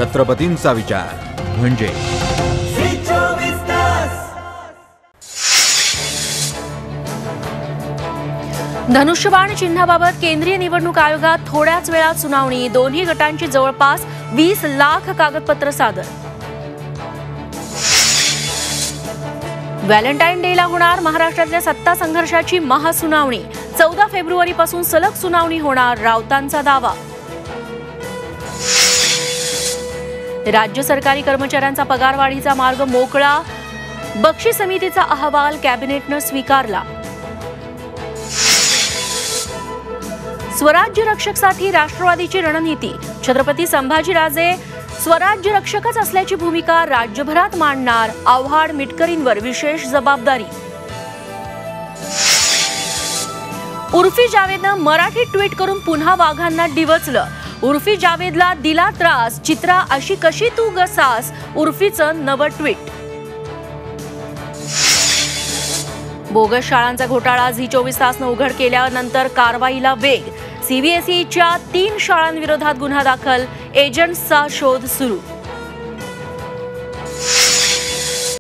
छत्रपतींचा विचार म्हणजे धनुष्यबाण चिन्हाबाबत केंद्रीय निवडणूक आयोगात थोड्याच वेळात सुनावणी। दोन्ही गटांची जवळपास 20 लाख कागदपत्र सादर। व्हॅलेंटाईन डेला होणार महाराष्ट्रातल्या सत्ता संघर्षाची महासुनावणी। 14 फेब्रुवारीपासून सलग सुनावणी होणार, राऊतांचा दावा। राज्य सरकारी कर्मचाऱ्यांचा पगारवाढीचा मार्ग मोकळा, बक्षी समितीचा अहवाल कॅबिनेटनं स्वीकारला। स्वराज्य रक्षकसाठी राष्ट्रवादीची रणनीती। छत्रपती संभाजीराजे स्वराज्य रक्षकच असल्याची भूमिका राज्यभरात मांडणार। आव्हाड मिटकरींवर विशेष जबाबदारी। उर्फी जावेदनं मराठी ट्विट करून पुन्हा वाघांना डिवचलं। उर्फी जावेदला दिला त्रास, चित्रा अशी कशी तू गसास, उर्फीचं नवं ट्विट। बोगस शाळांचा घोटाळा झी 24 तासनं उघड केल्यानंतर कारवाईला वेग। सीबीएसईच्या 3 शाळांविरोधात गुन्हा दाखल, एजंट्सचा शोध सुरू।